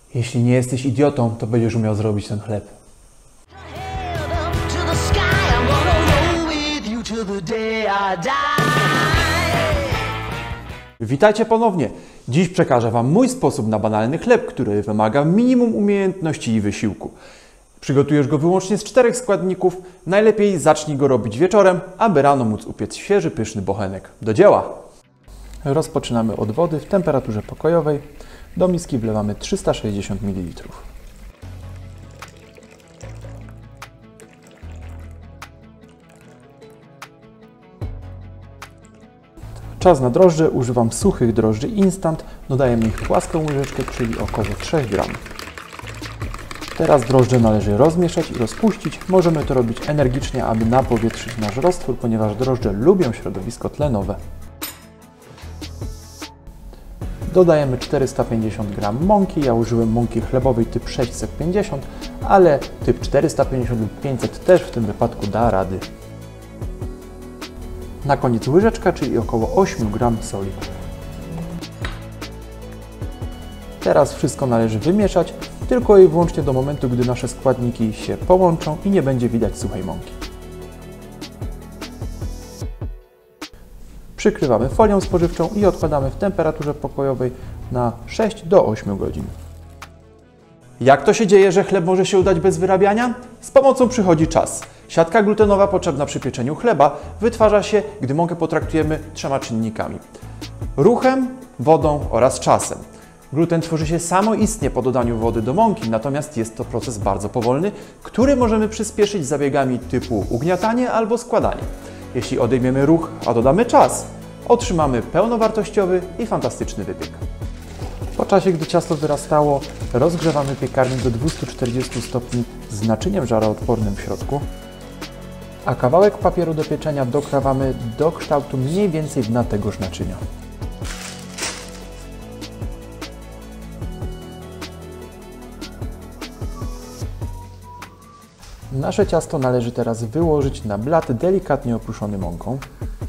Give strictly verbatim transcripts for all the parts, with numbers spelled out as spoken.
Jeśli nie jesteś idiotą, to będziesz umiał zrobić ten chleb. Witajcie ponownie. Dziś przekażę Wam mój sposób na banalny chleb, który wymaga minimum umiejętności i wysiłku. Przygotujesz go wyłącznie z czterech składników. Najlepiej zacznij go robić wieczorem, aby rano móc upiec świeży, pyszny bochenek. Do dzieła! Rozpoczynamy od wody w temperaturze pokojowej. Do miski wlewamy trzysta sześćdziesiąt mililitrów. Czas na drożdże. Używam suchych drożdży instant. Dodajemy ich płaską łyżeczkę, czyli około trzy gramy. Teraz drożdże należy rozmieszać i rozpuścić. Możemy to robić energicznie, aby napowietrzyć nasz roztwór, ponieważ drożdże lubią środowisko tlenowe. Dodajemy czterysta pięćdziesiąt gramów mąki. Ja użyłem mąki chlebowej typ sześćset pięćdziesiąt, ale typ czterysta pięćdziesiąt lub pięćset też w tym wypadku da rady. Na koniec łyżeczka, czyli około osiem gramów soli. Teraz wszystko należy wymieszać, tylko i wyłącznie do momentu, gdy nasze składniki się połączą i nie będzie widać suchej mąki. Przykrywamy folią spożywczą i odkładamy w temperaturze pokojowej na sześć do ośmiu godzin. Jak to się dzieje, że chleb może się udać bez wyrabiania? Z pomocą przychodzi czas. Siatka glutenowa potrzebna przy pieczeniu chleba wytwarza się, gdy mąkę potraktujemy trzema czynnikami: ruchem, wodą oraz czasem. Gluten tworzy się samoistnie po dodaniu wody do mąki, natomiast jest to proces bardzo powolny, który możemy przyspieszyć zabiegami typu ugniatanie albo składanie. Jeśli odejmiemy ruch, a dodamy czas, otrzymamy pełnowartościowy i fantastyczny wypiek. Po czasie, gdy ciasto wyrastało, rozgrzewamy piekarnik do dwustu czterdziestu stopni z naczyniem żaroodpornym w środku, a kawałek papieru do pieczenia dokrawamy do kształtu mniej więcej dna tegoż naczynia. Nasze ciasto należy teraz wyłożyć na blat delikatnie oprószony mąką.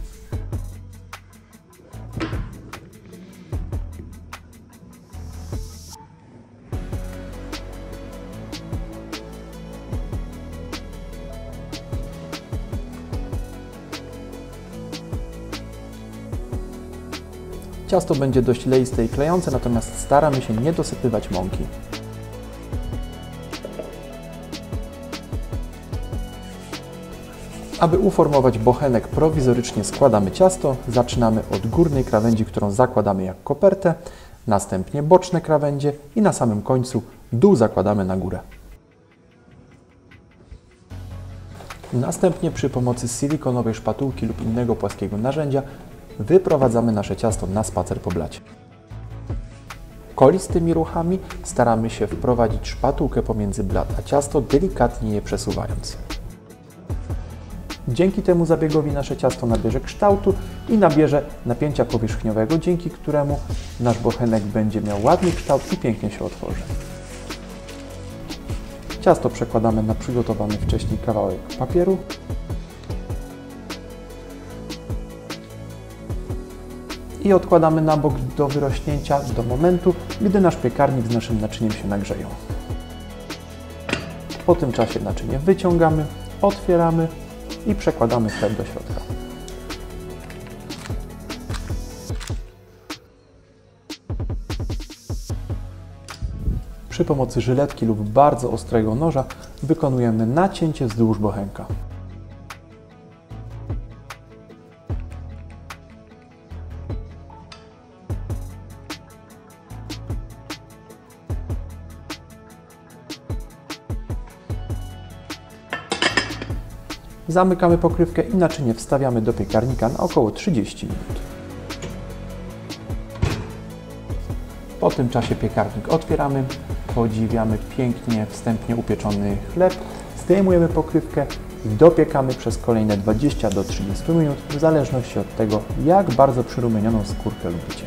Ciasto będzie dość leiste i klejące, natomiast staramy się nie dosypywać mąki. Aby uformować bochenek, prowizorycznie składamy ciasto. Zaczynamy od górnej krawędzi, którą zakładamy jak kopertę, następnie boczne krawędzie i na samym końcu dół zakładamy na górę. Następnie przy pomocy silikonowej szpatułki lub innego płaskiego narzędzia wyprowadzamy nasze ciasto na spacer po blacie. Kolistymi ruchami staramy się wprowadzić szpatułkę pomiędzy blat a ciasto, delikatnie je przesuwając. Dzięki temu zabiegowi nasze ciasto nabierze kształtu i nabierze napięcia powierzchniowego, dzięki któremu nasz bochenek będzie miał ładny kształt i pięknie się otworzy. Ciasto przekładamy na przygotowany wcześniej kawałek papieru. I odkładamy na bok do wyrośnięcia do momentu, gdy nasz piekarnik z naszym naczyniem się nagrzeją. Po tym czasie naczynie wyciągamy, otwieramy i przekładamy chleb do środka. Przy pomocy żyletki lub bardzo ostrego noża wykonujemy nacięcie wzdłuż bochenka. Zamykamy pokrywkę i naczynie wstawiamy do piekarnika na około trzydzieści minut. Po tym czasie piekarnik otwieramy, podziwiamy pięknie wstępnie upieczony chleb, zdejmujemy pokrywkę i dopiekamy przez kolejne dwadzieścia do trzydziestu minut, w zależności od tego, jak bardzo przyrumienioną skórkę lubicie.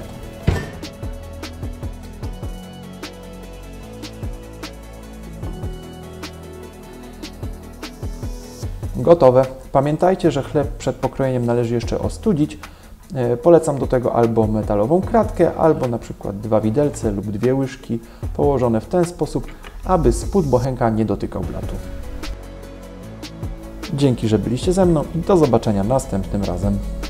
Gotowe. Pamiętajcie, że chleb przed pokrojeniem należy jeszcze ostudzić Polecam do tego albo metalową kratkę, albo na przykład dwa widelce lub dwie łyżki położone w ten sposób, aby spód bochenka nie dotykał blatu. Dzięki, że byliście ze mną i do zobaczenia następnym razem.